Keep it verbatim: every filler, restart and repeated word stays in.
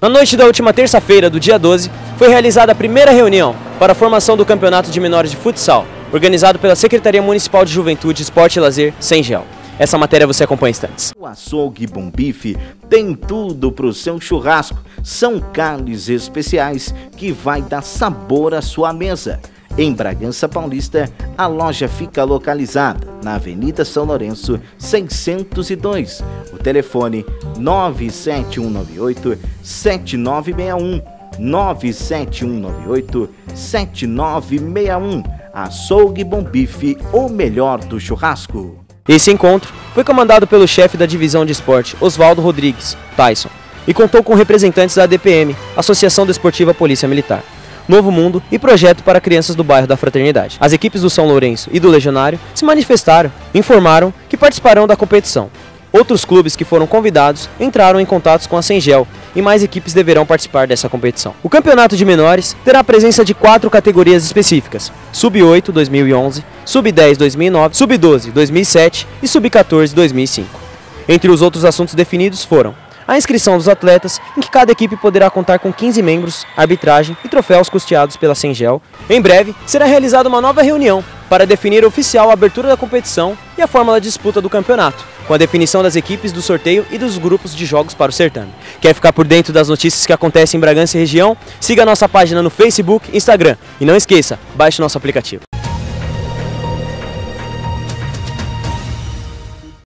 Na noite da última terça-feira, do dia doze, foi realizada a primeira reunião para a formação do Campeonato de Menores de Futsal, organizado pela Secretaria Municipal de Juventude, Esporte e Lazer, Sengel. Essa matéria você acompanha em instantes. O Açougue Bom Bife tem tudo para o seu churrasco. São carnes especiais que vai dar sabor à sua mesa. Em Bragança Paulista, a loja fica localizada na Avenida São Lourenço, seiscentos e dois. O telefone nove sete um nove oito, sete nove seis um, nove sete um nove oito, sete nove seis um. Açougue Bom Bife, o melhor do churrasco. Esse encontro foi comandado pelo chefe da divisão de esporte, Oswaldo Rodrigues, Tyson, e contou com representantes da A D P M, Associação Desportiva Polícia Militar, Novo Mundo e Projeto para Crianças do Bairro da Fraternidade. As equipes do São Lourenço e do Legionário se manifestaram e informaram que participarão da competição. Outros clubes que foram convidados entraram em contatos com a Sengel e mais equipes deverão participar dessa competição. O campeonato de menores terá a presença de quatro categorias específicas: sub oito dois mil e onze, sub dez dois mil e nove, sub doze dois mil e sete e sub quatorze dois mil e cinco. Entre os outros assuntos definidos foram a inscrição dos atletas, em que cada equipe poderá contar com quinze membros, arbitragem e troféus custeados pela Sengel. Em breve, será realizada uma nova reunião para definir oficial a abertura da competição e a fórmula de disputa do campeonato, com a definição das equipes do sorteio e dos grupos de jogos para o certame. Quer ficar por dentro das notícias que acontecem em Bragança e região? Siga a nossa página no Facebook e Instagram. E não esqueça, baixe nosso aplicativo.